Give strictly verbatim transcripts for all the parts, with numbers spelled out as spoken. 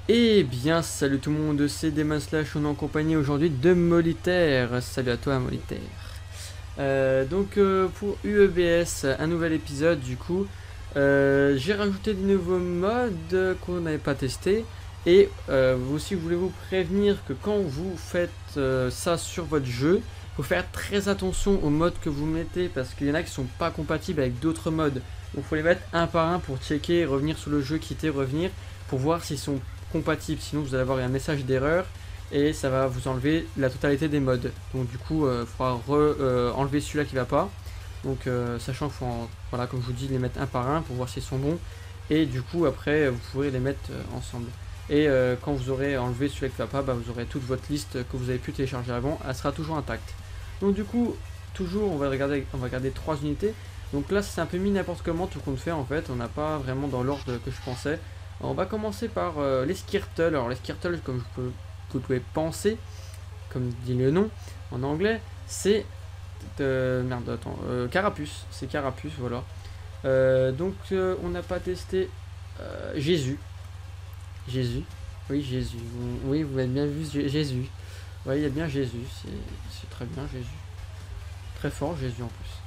Eh bien, salut tout le monde, c'est Demon Slash, on est en compagnie aujourd'hui de Molitaire. Salut à toi, Molitaire. Euh, donc, euh, pour U E B S, un nouvel épisode, du coup, euh, j'ai rajouté des nouveaux modes qu'on n'avait pas testés. Et euh, vous aussi, voulez-vous prévenir que quand vous faites euh, ça sur votre jeu, il faut faire très attention aux modes que vous mettez parce qu'il y en a qui sont pas compatibles avec d'autres modes. Donc, il faut les mettre un par un pour checker, revenir sur le jeu, quitter, revenir, pour voir s'ils sont compatible, sinon vous allez avoir un message d'erreur et ça va vous enlever la totalité des modes. Donc du coup, il euh, faudra re, euh, enlever celui-là qui va pas. Donc euh, sachant qu'il faut, en, voilà, comme je vous dis, les mettre un par un pour voir s'ils sont bons. Et du coup, après, vous pourrez les mettre euh, ensemble. Et euh, quand vous aurez enlevé celui-là qui va pas, bah, vous aurez toute votre liste que vous avez pu télécharger avant, elle sera toujours intacte. Donc du coup, toujours, on va regarder, on va regarder trois unités. Donc là, c'est un peu mis n'importe comment tout compte fait en fait. On n'a pas vraiment dans l'ordre que je pensais. On va commencer par euh, les Skirtle. Alors les Skirtle, comme je peux, vous pouvez penser, comme dit le nom en anglais, c'est euh, merde, attends, euh, Carapuce. C'est Carapuce, voilà. Euh, donc euh, on n'a pas testé euh, Jésus. Jésus. Oui, Jésus. Oui, vous avez bien vu Jésus. Oui, il y a bien Jésus. C'est très bien Jésus. Très fort Jésus en plus.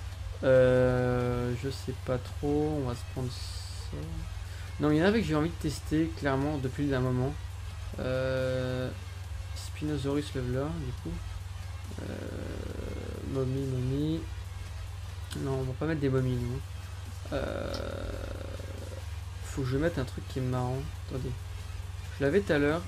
Euh, je sais pas trop. On va se prendre ça. Non, il y en avait que j'ai envie de tester clairement depuis un moment. Euh, Spinosaurus level là, du coup. Euh, momie, momie. Non, on va pas mettre des momies, nous. Euh, faut que je mette un truc qui est marrant. Attendez. Je l'avais tout à l'heure.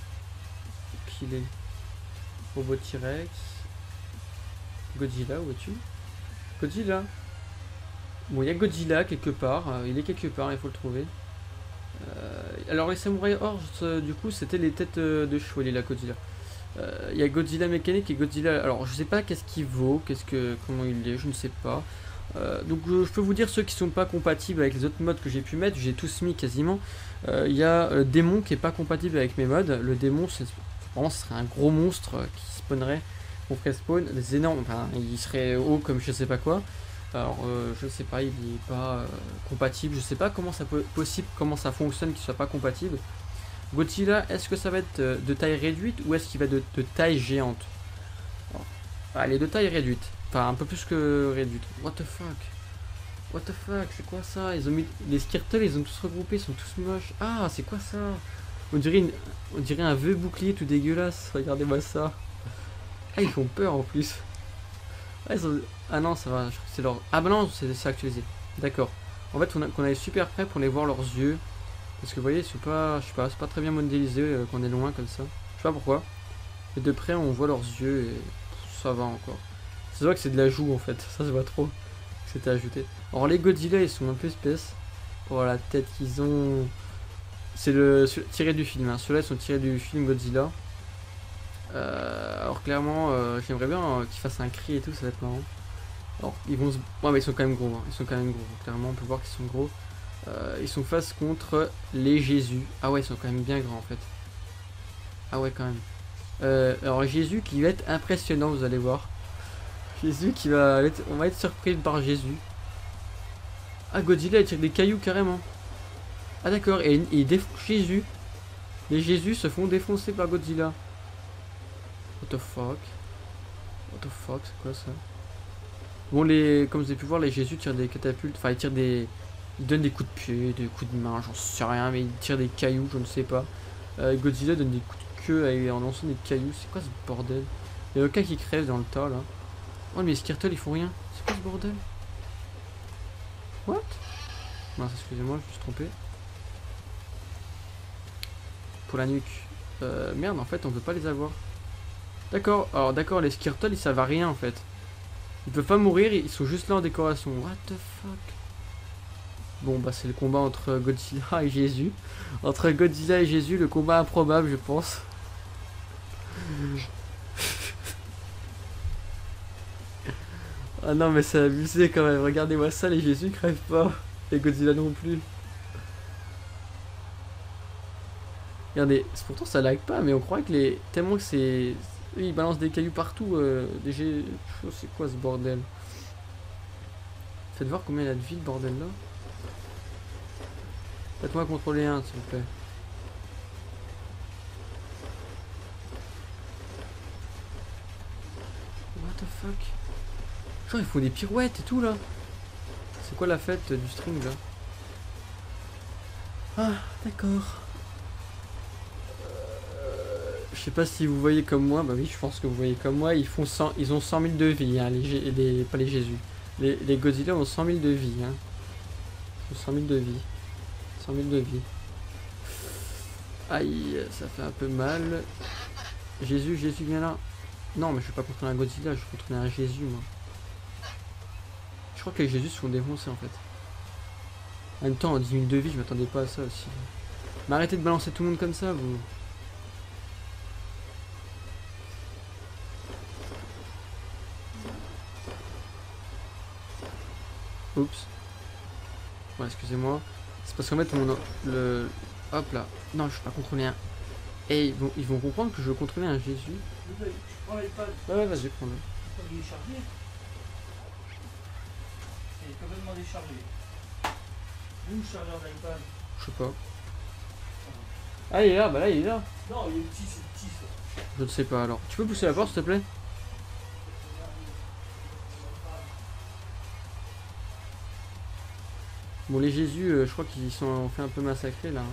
Qu'il est. Robot T-Rex. Godzilla, où es-tu? Godzilla. Bon, il y a Godzilla quelque part. Il est quelque part, il faut le trouver. Euh, alors les Samurai Horse, euh, du coup, c'était les têtes euh, de chevaux, les Godzilla. Il euh, y a Godzilla mécanique et Godzilla. Alors je sais pas qu'est-ce qu'il vaut, qu'est-ce que, comment il est, je ne sais pas. Euh, donc je, je peux vous dire ceux qui sont pas compatibles avec les autres modes que j'ai pu mettre. J'ai tous mis quasiment. Il euh, y a euh, Démon qui est pas compatible avec mes modes. Le démon, c'est vraiment, ce serait un gros monstre euh, qui spawnerait. On ferait spawn des énormes. Enfin, il serait haut comme je sais pas quoi. Alors euh, je sais pas, il est pas euh, compatible, je sais pas comment ça peut possible, comment ça fonctionne qu'il soit pas compatible. Godzilla, est-ce que ça va être euh, de taille réduite ou est-ce qu'il va être de, de taille géante? Alors, ah, il est de taille réduite, enfin un peu plus que réduite. What the fuck? What the fuck, c'est quoi ça? Ils ont mis les Skirtle, ils ont tous regroupé, ils sont tous moches. Ah, c'est quoi ça? On dirait une... on dirait un vieux bouclier tout dégueulasse. Regardez-moi ça. Ah, ils font peur en plus. Ah, ont... ah non, ça va, je crois que c'est leur... Ah bah non, c'est actualisé. D'accord. En fait, on, a... on est super près pour les voir leurs yeux. Parce que vous voyez, c'est pas, je sais pas, c'est pas très bien modélisé euh, quand on est loin comme ça. Je sais pas pourquoi. Mais de près, on voit leurs yeux et ça va encore. C'est vrai que c'est de la joue en fait, ça se voit trop que c'était ajouté. Alors les Godzilla, ils sont un peu espèces. Oh la tête qu'ils ont... C'est le tiré du film, hein. Ceux-là, ils sont tirés du film Godzilla. Euh, alors clairement, euh, j'aimerais bien euh, qu'ils fassent un cri et tout, ça va être marrant. Alors ils vont se... Ouais mais ils sont quand même gros, hein. Ils sont quand même gros, clairement on peut voir qu'ils sont gros. Euh, ils sont face contre les Jésus. Ah ouais, ils sont quand même bien grands en fait. Ah ouais quand même. Euh, alors Jésus qui va être impressionnant, vous allez voir. Jésus qui va être... On va être surpris par Jésus. Ah, Godzilla il tire des cailloux carrément. Ah d'accord, et il défonce Jésus. Les Jésus se font défoncer par Godzilla. What the fuck? What the fuck, c'est quoi ça? Bon, les, comme vous avez pu voir, les Jésus tirent des catapultes. Enfin, ils tirent des... Ils donnent des coups de pied, des coups de main, j'en sais rien, mais ils tirent des cailloux, je ne sais pas. Euh, Godzilla donne des coups de queue en lançant des cailloux. C'est quoi ce bordel? Il y a aucun qui crève dans le tas là. Oh, mais les Skirtle ils font rien. C'est quoi ce bordel? What? Non, excusez-moi, je me suis trompé. Pour la nuque. Euh, merde, en fait, on peut pas les avoir. D'accord, alors d'accord, les Skirtle ils servent à rien en fait. Ils peuvent pas mourir, ils sont juste là en décoration. What the fuck? Bon bah c'est le combat entre Godzilla et Jésus. Entre Godzilla et Jésus, le combat improbable je pense. Ah non mais c'est abusé quand même, regardez-moi ça, les Jésus crèvent pas. Et Godzilla non plus. Regardez, pourtant ça lag pas, mais on croit que les... Tellement que c'est... Ils balancent des cailloux partout, euh, des G... C'est quoi ce bordel? Faites voir combien il y a de vie, le bordel là. Faites-moi contrôler un, s'il vous plaît. fuck? Genre, il faut des pirouettes et tout là. C'est quoi la fête du string là? Ah, d'accord. Euh, je sais pas si vous voyez comme moi. Bah oui, je pense que vous voyez comme moi. Ils font cent, ils ont cent mille de vie, hein, les, les, pas les Jésus. Les, les Godzilla ont cent mille de vie. Hein. Ils ont cent mille de vie. cent mille de vie. Aïe, ça fait un peu mal. Jésus, Jésus, viens là. Non, mais je vais pas contrôler un Godzilla, je vais contrôler un Jésus, moi. Je crois que les Jésus se font défoncer, en fait. En même temps, dix mille de vie, je m'attendais pas à ça aussi. Mais arrêtez de balancer tout le monde comme ça, vous. Oups. Ouais, excusez-moi. C'est parce qu'en fait, mon... le... Hop là. Non, je vais pas contrôler un... Et ils vont, ils vont comprendre que je veux contrôler un Jésus. Tu prends l'iPad. Ouais, ouais, vas-y, prends-le. Il est chargé. Il est complètement déchargé. Où le chargeur de l'iPad? Je sais pas. Ah, il est là, bah là, il est là. Non, il est petit, c'est petit ça. Je ne sais pas alors. Tu peux pousser la porte, s'il te plaît? Bon, les Jésus, euh, je crois qu'ils sont fait un peu massacrer là.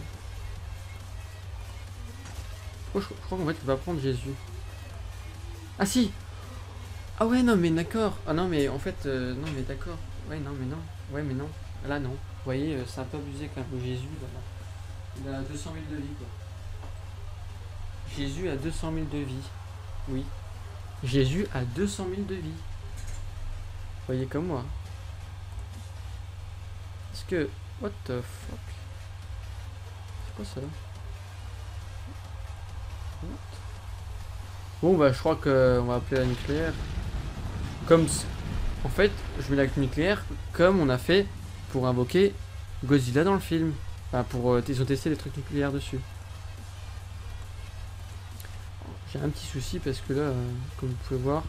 Oh, je, je crois qu'en fait, il va prendre Jésus. Ah si! Ah ouais, non, mais d'accord. Ah non, mais en fait, euh, non, mais d'accord. Ouais, non, mais non. Ouais, mais non. Là, non. Vous voyez, euh, c'est un peu abusé quand même. Le Jésus, là, il a deux cent mille de vie, quoi. Jésus a deux cent mille de vie. Oui. Jésus a deux cent mille de vie. Vous voyez comme moi. Est-ce que... What the fuck? C'est quoi ça? What? Bon bah je crois que on va appeler la nucléaire. Comme... En fait, je mets la nucléaire comme on a fait pour invoquer Godzilla dans le film. Enfin pour... Euh, ils ont testé les trucs nucléaires dessus. J'ai un petit souci parce que là, euh, comme vous pouvez voir...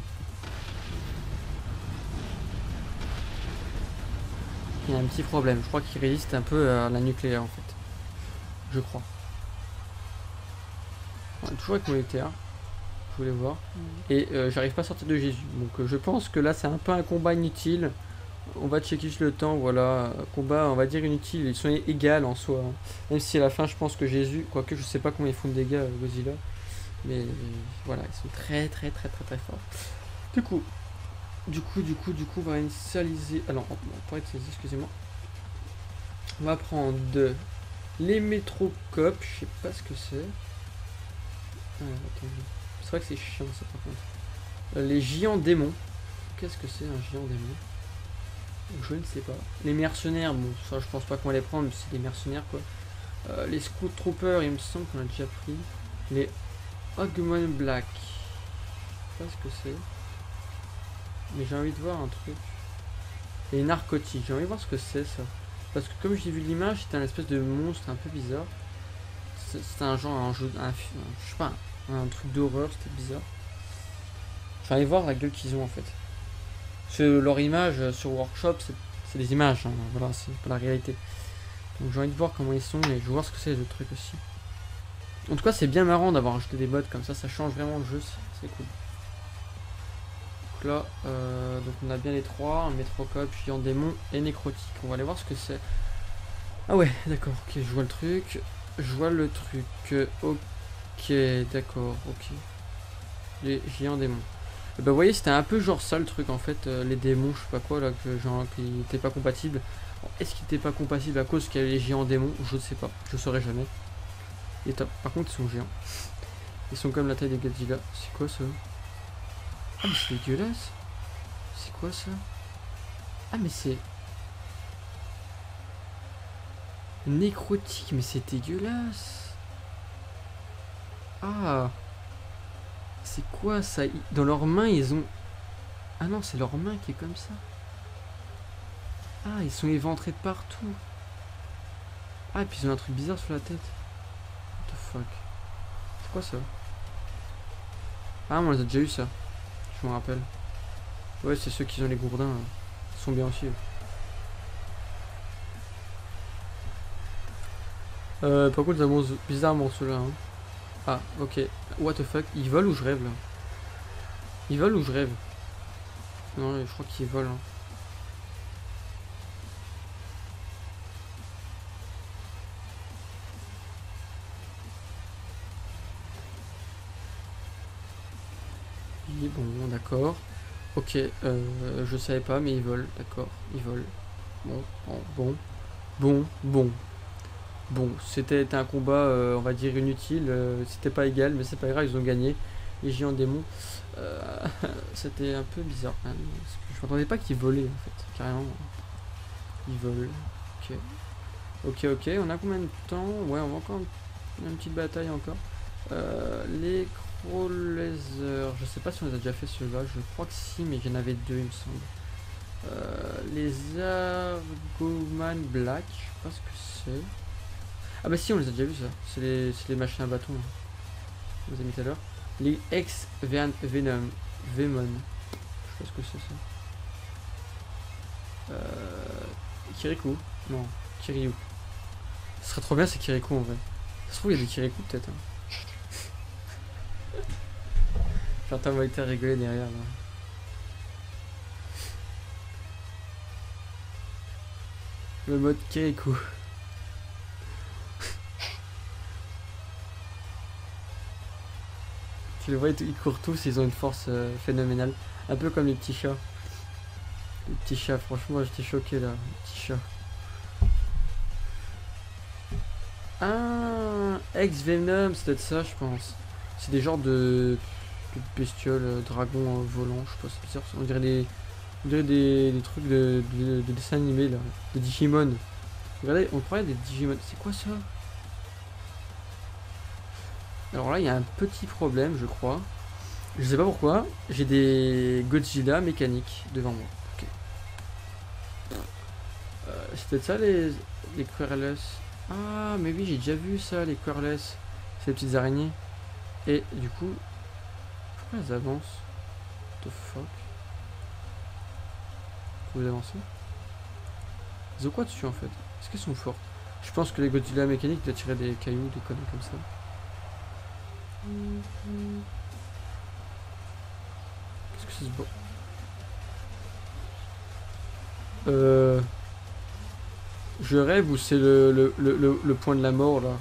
Il y a un petit problème, je crois qu'il résiste un peu à la nucléaire en fait. Je crois. On est toujours avec mon E T A. Je voulais voir. Mmh. Et euh, j'arrive pas à sortir de Jésus. Donc euh, je pense que là c'est un peu un combat inutile. On va checker juste le temps, voilà. Combat on va dire inutile, ils sont égales en soi. Hein. Même si à la fin je pense que Jésus, quoique je sais pas combien ils font de dégâts euh, Godzilla. Mais euh, voilà, ils sont très très très très très forts. Du coup. Du coup, du coup, du coup, on va initialiser. Alors, on va utiliser, excusez-moi. On va prendre de les métrocopes, je sais pas ce que c'est. Ah, attendez. C'est vrai que c'est chiant ça par contre. Euh, les géants démons. Qu'est-ce que c'est un géant démon? Je ne sais pas. Les mercenaires, bon, ça je pense pas qu'on va les prendre, mais c'est des mercenaires quoi. Euh, les Scout Troopers, il me semble qu'on a déjà pris. Les Hogman Black. Je sais pas ce que c'est. Mais j'ai envie de voir un truc. Et narcotique, j'ai envie de voir ce que c'est ça. Parce que comme j'ai vu l'image, c'était un espèce de monstre un peu bizarre. C'était un genre, un jeu, un, un, je sais pas, un, un truc d'horreur, c'était bizarre. J'ai envie de voir la gueule qu'ils ont en fait. Parce que leur image sur Workshop, c'est des images, hein, voilà, c'est pas la réalité. Donc j'ai envie de voir comment ils sont et je veux voir ce que c'est les autres trucs aussi. En tout cas, c'est bien marrant d'avoir ajouté des mods comme ça, ça change vraiment le jeu, c'est cool. Là, euh, donc on a bien les trois, un métrocope, géant démon et nécrotique. On va aller voir ce que c'est. Ah ouais, d'accord, ok, je vois le truc. Je vois le truc. Ok, d'accord, ok. Les géants démons. Et bah vous voyez, c'était un peu genre ça le truc en fait, euh, les démons, je sais pas quoi là, que genre qui n'étaient pas compatibles. Est-ce qu'ils n'étaient pas compatibles à cause qu'il y avait les géants démons? Je ne sais pas, je saurais jamais. Et top. Par contre, ils sont géants. Ils sont comme la taille des Godzilla. C'est quoi ça? Ah mais c'est dégueulasse. C'est quoi ça? Ah mais c'est... Nécrotique, mais c'est dégueulasse. Ah. C'est quoi ça? Dans leurs mains ils ont... Ah non, c'est leur main qui est comme ça. Ah, ils sont éventrés de partout. Ah, et puis ils ont un truc bizarre sur la tête. What the fuck? C'est quoi ça? Ah, on les a déjà eu ça. Je me rappelle. Ouais, c'est ceux qui ont les gourdins. Hein. Ils sont bien aussi. Euh, par contre, ça monte bizarrement ceux-là. Hein. Ah, ok. What the fuck? Ils volent ou je rêve là? Ils volent ou je rêve? Non, je crois qu'ils volent. Hein. Oui, bon, d'accord. Ok, euh, je savais pas, mais ils volent, d'accord, ils volent. Bon, bon, bon, bon, bon. Bon, c'était un combat, euh, on va dire, inutile. Euh, c'était pas égal, mais c'est pas grave, ils ont gagné. Les géants démons. Euh, c'était un peu bizarre quand même. Parce que je m'attendais pas qu'ils volaient en fait, carrément. Ils volent. Ok. Ok, ok, on a combien de temps? Ouais, on va encore une, une petite bataille encore. Euh, les Crawlers, je sais pas si on les a déjà fait ceux-là, je crois que si, mais il y en avait deux, il me semble. Euh, les Argoman Black, je sais pas ce que c'est. Ah bah si, on les a déjà vus ça, c'est les, les machins à bâton. On les a mis tout à l'heure. Les Ex Venom, Venom, Vemon, je sais pas ce que c'est ça. Euh, Kirikou, non, Kiryu. Ce serait trop bien, c'est Kirikou en vrai. Ça se trouve, il y a des Kirikou peut-être. Hein. J'entends Moïta rigoler derrière là. Le mode Kirikou. Tu le vois, ils courent tous, ils ont une force euh, phénoménale. Un peu comme les petits chats. Les petits chats, franchement, j'étais choqué là. Les petits chats. Ah, Ex-Venom, c'est peut-être ça, je pense. C'est des genres de, de bestioles, euh, dragons euh, volants, je sais pas, c'est bizarre. On dirait des, on dirait des, des trucs de, de, de dessins animés là. Des Digimon. Regardez, on parlait des Digimon. C'est quoi ça? Alors là, il y a un petit problème, je crois. Je sais pas pourquoi. J'ai des Godzilla mécaniques devant moi. Ok. Euh, c'est peut-être ça les, les Querless. Ah, mais oui, j'ai déjà vu ça, les Querless. C'est les petites araignées. Et du coup, pourquoi elles avancent? What the fuck? Vous avancez? Ils ont quoi dessus en fait? Est-ce qu'elles sont fortes? Je pense que les Godzilla mécaniques doivent tirer des cailloux, des conneries comme ça. Qu'est-ce que c'est ce beau? Euh... Je rêve ou c'est le, le, le, le, le point de la mort là?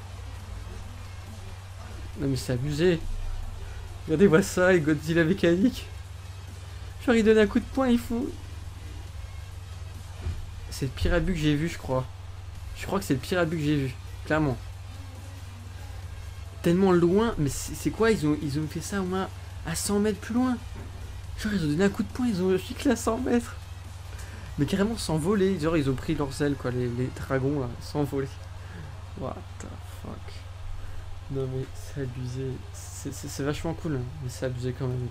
Non mais c'est abusé. Regardez-moi ça, les Godzilla mécaniques. Genre il donne un coup de poing, il faut... C'est le pire abus que j'ai vu, je crois. Je crois que c'est le pire abus que j'ai vu, clairement. Tellement loin, mais c'est quoi, ils ont, ils ont fait ça au moins à cent mètres plus loin. Genre ils ont donné un coup de poing, ils ont giclé à cent mètres. Mais carrément sans voler, genre ils ont pris leurs ailes quoi, les, les dragons là, sans voler. What the fuck. Non mais c'est abusé, c'est vachement cool, hein, mais c'est abusé quand même.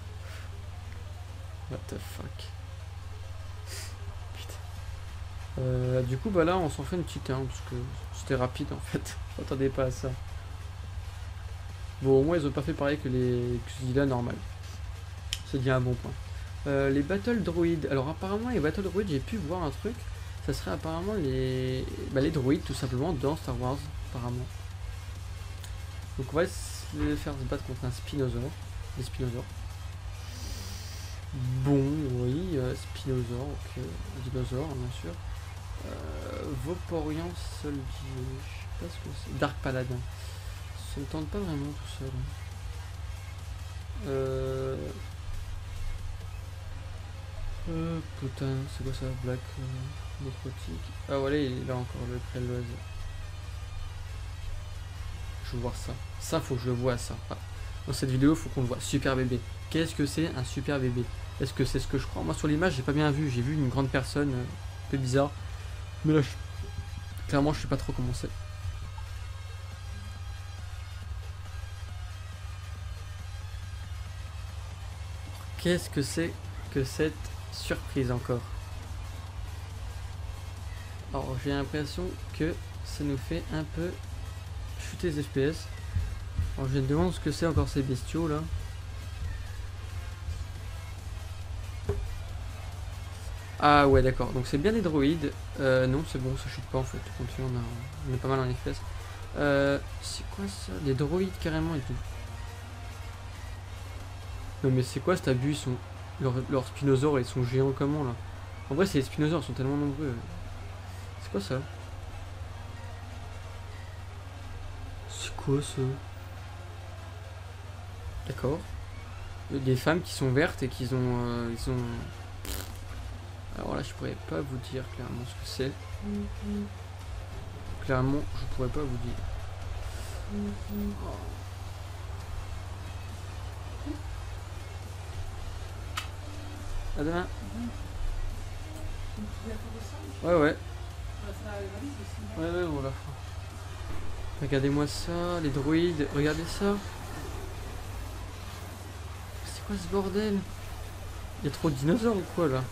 What the fuck. Putain. Euh, du coup bah là on s'en fait une petite hein, parce que c'était rapide en fait, je m'attendais pas à ça. Bon au moins ils ont pas fait pareil que les Godzilla normal. C'est déjà un bon point. Euh, les Battle Droids. Alors apparemment les Battle Droids, j'ai pu voir un truc. Ça serait apparemment les, bah, les droïdes tout simplement dans Star Wars apparemment. Donc on va essayer de faire se battre contre un Spinosaure. Des Spinosaures. Bon, oui, euh, Spinosaure, ok. Dinosaure bien sûr. Euh, Vauporian Soldier. Je sais pas ce que c'est. Dark Paladin. Ça me tente pas vraiment tout seul. Euh... Euh, putain, c'est quoi ça? Black euh, Necrotique. Ah voilà, il est là encore, le Krelloise. Je veux voir ça. Ça, faut que je le vois, ça. Ah. Dans cette vidéo, faut qu'on le voit. Super bébé. Qu'est-ce que c'est un super bébé? Est-ce que c'est ce que je crois? Moi, sur l'image, j'ai pas bien vu. J'ai vu une grande personne, euh, un peu bizarre. Mais là, je... clairement, je sais pas trop comment c'est. Qu'est-ce que c'est que cette surprise encore? Alors j'ai l'impression que ça nous fait un peu chuter les F P S. Alors je me demande ce que c'est encore ces bestiaux là. Ah ouais d'accord, donc c'est bien des droïdes. Euh, non c'est bon, ça chute pas en fait. Continue, on, a, on est pas mal en F P S. Euh, c'est quoi ça? Des droïdes carrément et tout. Non mais c'est quoi cet abus? Ils sont... Leurs leur spinosaures, ils sont géants comment là? En vrai, c'est les spinosaures, ils sont tellement nombreux. C'est quoi ça? C'est quoi ça? D'accord. Des femmes qui sont vertes et qui ont, euh, ils ont... Alors là, je pourrais pas vous dire clairement ce que c'est. Clairement, je pourrais pas vous dire. À demain. Ouais, ouais. Ouais, ouais, voilà. Regardez-moi ça, les droïdes. Regardez ça. C'est quoi ce bordel? Il y a trop de dinosaures ou quoi là?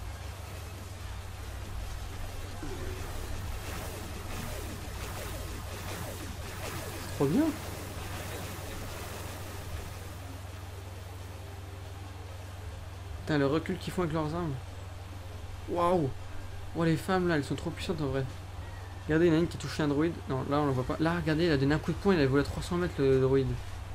C'est trop bien. Putain, le recul qu'ils font avec leurs armes. Waouh. Oh, les femmes là, elles sont trop puissantes en vrai. Regardez, il y en a une qui a touché un droïde. Non, là on le voit pas. Là, regardez, il a donné un coup de poing, il a volé à trois cents mètres le droïde.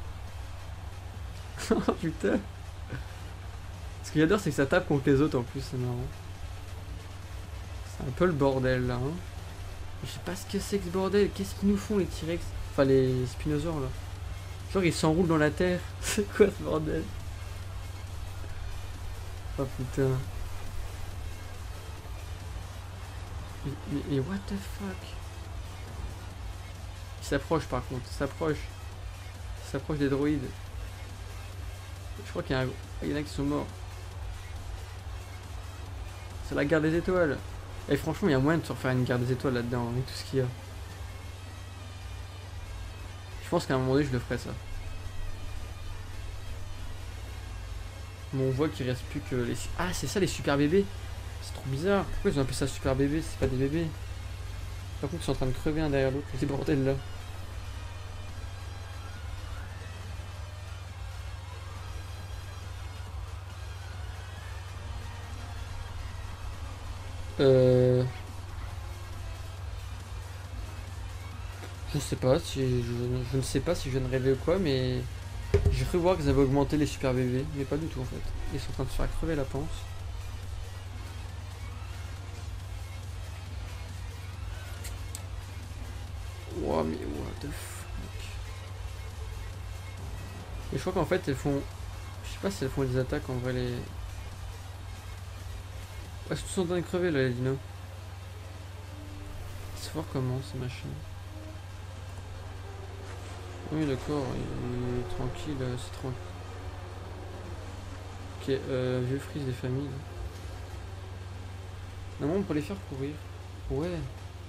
Oh putain. Ce que j'adore, c'est que ça tape contre les autres en plus, c'est marrant. C'est un peu le bordel là. Hein. Je sais pas ce que c'est que ce bordel. Qu'est-ce qu'ils nous font les T-Rex? Enfin, les spinosaures là. Genre, ils s'enroulent dans la terre. C'est quoi ce bordel? Oh putain. Mais, mais, mais what the fuck? Il s'approche par contre, il s'approche. Il s'approche des droïdes. Je crois qu'il y, a un... il y en a qui sont morts. C'est la guerre des étoiles. Et franchement, il y a moyen de se refaire une guerre des étoiles là-dedans, avec tout ce qu'il y a. Je pense qu'à un moment donné, je le ferai ça. Mais on voit qu'il reste plus que les... Ah, c'est ça les super bébés. C'est trop bizarre. Pourquoi ils ont appelé ça super bébé? C'est pas des bébés. Par contre, ils sont en train de crever un derrière l'autre. C'est bordel là. Euh... Je sais pas si je, je ne sais pas si je viens de rêver ou quoi, mais j'ai cru voir qu'ils avaient augmenté les super bébés, mais pas du tout en fait. Ils sont en train de se faire crever la panse. Wow, mais what the fuck. Et je crois qu'en fait elles font, je sais pas si elles font des attaques en vrai les. Ouais, ils sont en train de crever là les dinos. C'est fort comment ces machines. Oui d'accord, il est tranquille, c'est tranquille. Ok, euh, vieux frise des familles. Non, on peut les faire courir. Ouais.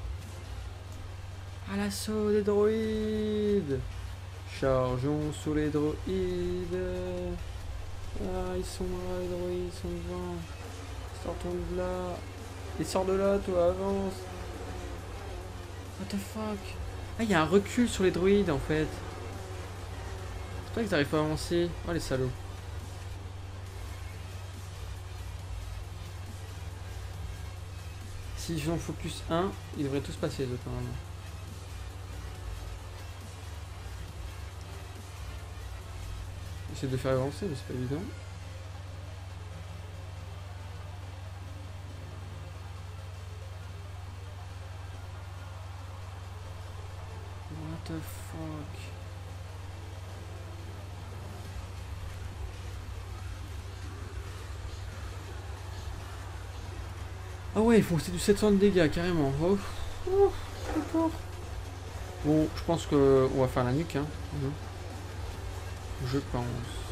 À l'assaut des droïdes. Chargeons sur les droïdes. Ah, ils sont là, les droïdes, ils sont devant. Sortons de là. Et sors de là, toi, avance. What the fuck? Ah, il y a un recul sur les droïdes en fait. C'est pas qu'ils arrivent pas à avancer. Oh les salauds. Si j'en focus un, ils devraient tous passer les autres normalement. J'essaie de faire avancer mais c'est pas évident. What the fuck? Ah ouais, ils font aussi du sept cents de dégâts carrément. Oh, oh, d'accord. Bon, je pense que on va faire la nuque, hein. Je pense.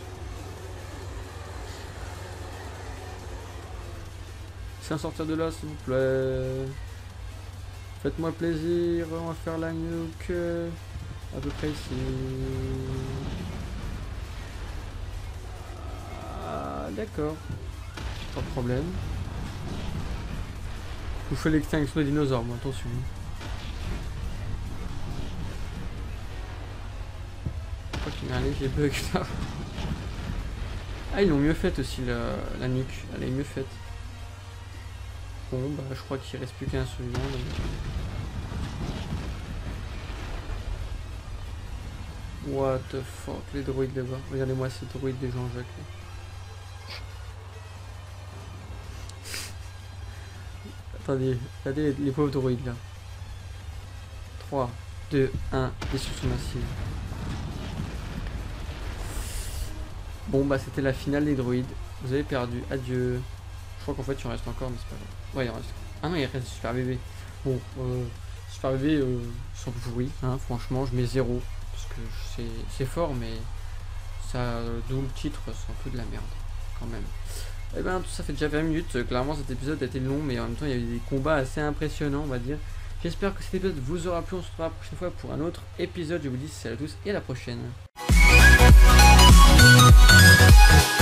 Sans sortir de là, s'il vous plaît. Faites-moi plaisir, on va faire la nuque. À peu près ici. Ah, d'accord. Pas de problème. Je vous fais l'extinction des dinosaures, moi, attention. Je crois qu'il y a un léger bug là. Ah, ils l'ont mieux faite aussi, la, la nuque. Elle est mieux faite. Bon, bah, je crois qu'il reste plus qu'un celui-là. What the fuck, les droïdes là-bas. Regardez-moi ces droïdes des Jean-Jacques. Attendez, regardez les, les pauvres droïdes là. trois, deux, un, destruction massive. Bon bah c'était la finale des droïdes. Vous avez perdu, adieu. Je crois qu'en fait il en reste encore mais c'est pas grave. Ouais il en reste. Ah non il reste Super Bébé. Bon euh, Super Bébé euh, sans pourri, hein, franchement je mets zéro. Parce que c'est fort mais ça euh, d'où le titre c'est un peu de la merde quand même. Et ben tout ça fait déjà vingt minutes. Clairement cet épisode a été long mais en même temps il y a eu des combats assez impressionnants on va dire. J'espère que cet épisode vous aura plu. On se retrouvera la prochaine fois pour un autre épisode. Je vous dis salut à tous et à la prochaine.